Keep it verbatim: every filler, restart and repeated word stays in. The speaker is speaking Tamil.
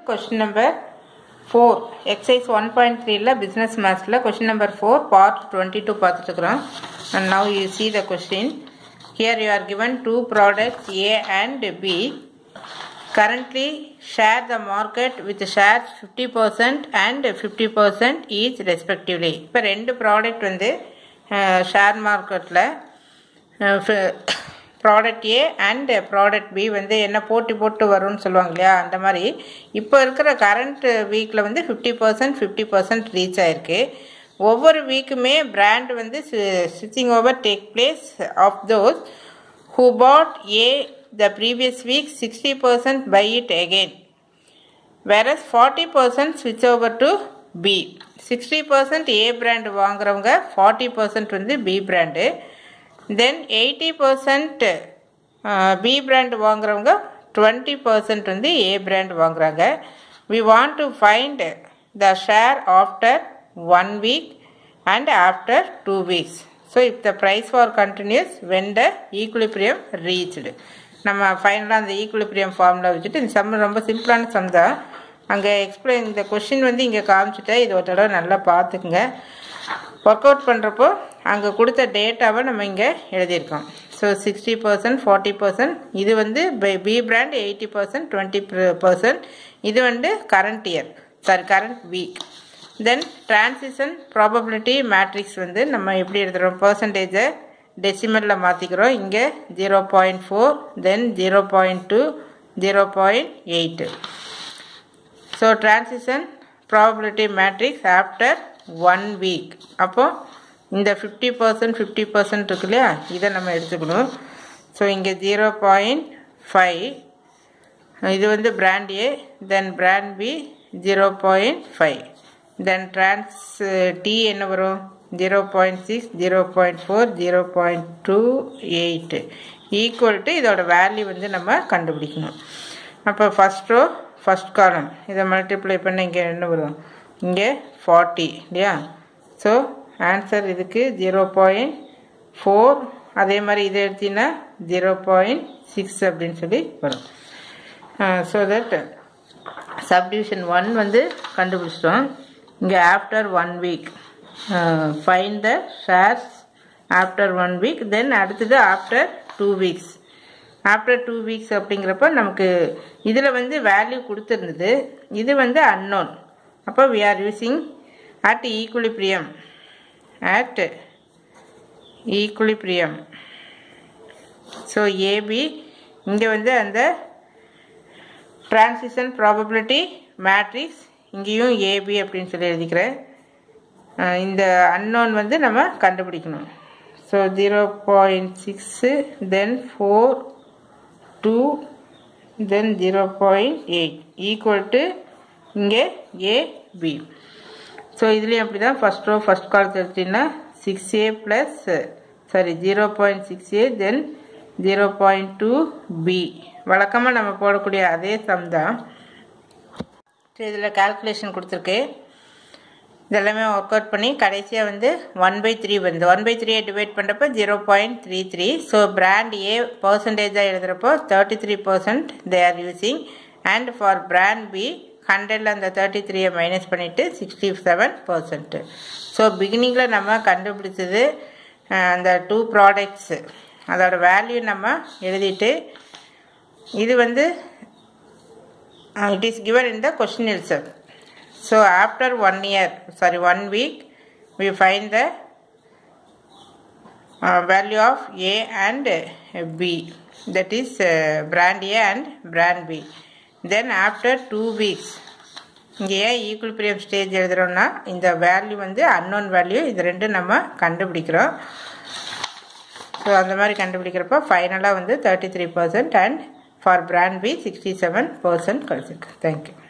question number four. Exercise one point three la business maths la question number four part twenty-two பார்த்துட்டுக்கிறோம். And now you see the question. Here you are given two products A and B. Currently share the market with shares fifty percent and fifty percent each respectively. இப்போ ரெண்டு ப்ராடக்ட் வந்து ஷேர் மார்க்கெட்டில் product A and product B வந்து என்ன போட்டி போட்டு வரும்னு சொல்லுவாங்க இல்லையா, அந்த மாதிரி இப்போ இருக்கிற கரண்ட் வீக்கில் வந்து fifty percent fifty percent reach ஆகிருக்கு. ஒவ்வொரு வீக்குமே பிராண்ட் வந்து ஸ்விட்சிங் over take place of those who bought a the previous week sixty percent buy it again, whereas forty percent switch over to B. sixty percent A brand வாங்குறவங்க forty percent வந்து B brand, then eighty percent B brand வாங்குறவங்க twenty percent வந்து A brand வாங்குறாங்க. We want to find the share after one week and after two weeks. So if the price war continues when the equilibrium reached. நம்ம ஃபைனலாக அந்த ஈக்குலிபிரியம் ஃபார்முலா வச்சுட்டு இந்த சம் ரொம்ப சிம்பிளான சம் தான். அங்கே எக்ஸ்பிளைன் இந்த கொஷின் வந்து இங்கே காமிச்சிட்டேன், இது ஒரு தடவை நல்லா பார்த்துக்குங்க. ஒர்க் அவுட் பண்ணுறப்போ அங்கே கொடுத்த டேட்டாவை நம்ம இங்கே எழுதியிருக்கோம். So sixty percent forty percent இது வந்து B brand eighty percent twenty percent இது வந்து current year sorry current week. Then transition probability matrix வந்து நம்ம எப்படி எழுதுகிறோம், பர்சன்டேஜை டெசிமலில் மாற்றிக்கிறோம். இங்கே zero point four then zero point two zero point eight. So transition probability matrix after one week. அப்போது இந்த ஃபிஃப்டி பர்சன்ட் ஃபிஃப்டி பர்சன்ட் இருக்கு இல்லையா, இதை நம்ம எடுத்துக்கணும். ஸோ இங்கே ஜீரோ பாயிண்ட் ஃபைவ் இது வந்து brand A, then brand B zero point five, then trans T என்ன வரும் zero point six zero point four zero point two eight equal to இதோட வேல்யூ வந்து நம்ம கண்டுபிடிக்கணும். அப்போ ஃபஸ்ட் ரோ ஃபஸ்ட் காலம் இதை மல்டிப்ளை பண்ண இங்கே என்ன வரும், இங்கே ஃபார்ட்டி இல்லையா. ஸோ ஆன்சர் இதுக்கு ஜீரோ பாயிண்ட் ஃபோர், அதே மாதிரி இதை எடுத்தீங்கன்னா ஜீரோ பாயிண்ட் சிக்ஸ் அப்படின்னு சொல்லி வரும். ஸோ தட் சப்டிவிஷன் ஒன் வந்து கண்டுபிடிச்சிட்டோம். இங்கே after one week Uh, find the shares after one week, then அடுத்தது after two weeks. after two weeks அப்படிங்கிறப்ப நமக்கு இதில் வந்து வேல்யூ கொடுத்துருந்தது, இது வந்து unknown. அப்போ we are using at equilibrium at equilibrium. So AB இங்கே வந்து அந்த transition probability matrix இங்கேயும் ஏபி அப்படின்னு சொல்லி எழுதிக்கிறேன். இந்த அன்னோன் வந்து நம்ம கண்டுபிடிக்கணும். So zero point six then four two then zero point eight equal to இங்கே ஏபி. ஸோ இதுலேயும் அப்படி தான் ஃபஸ்ட் ரோ ஃபஸ்ட் காலத்தை எடுத்தீங்கன்னா six A plus sorry zero point six A then zero point two B வழக்கமாக நம்ம போடக்கூடிய அதே சம் தான். இதில் கால்குலேஷன் கொடுத்துருக்கு, இதெல்லாமே ஒர்க் அவுட் பண்ணி கடைசியாக வந்து ஒன் பை த்ரீ வந்து ஒன் பை த்ரீயை டிவைட் பண்ணுறப்போ zero point three three. So brand A பர்சன்டேஜாக எழுதுகிறப்போ thirty three percent they are using, and for brand B ஹண்ட்ரடில் அந்த தேர்ட்டி த்ரீயை மைனஸ் பண்ணிவிட்டு சிக்ஸ்டி செவன் பர்சன்ட்டு. ஸோ பிகினிங்கில் நம்ம கண்டுபிடிச்சது அந்த டூ ப்ராடக்ட்ஸு அதோட வேல்யூ நம்ம எழுதிட்டு இது வந்து it is given in the question itself. So after one year, sorry one week, we find the uh, value of A and uh, B. That is uh, brand A and brand B. Then after two weeks, இங்கே ஈக்குலிபிரியம் ஸ்டேஜ் எழுதுகிறோம்னா இந்த வேல்யூ வந்து அன்னோன் வேல்யூ, இது ரெண்டு நம்ம கண்டுபிடிக்கிறோம். ஸோ அந்த மாதிரி கண்டுபிடிக்கிறப்போ ஃபைனலாக வந்து thirty three percent and for brand B sixty seven percent கிடச்சிருக்கு. தேங்க்யூ.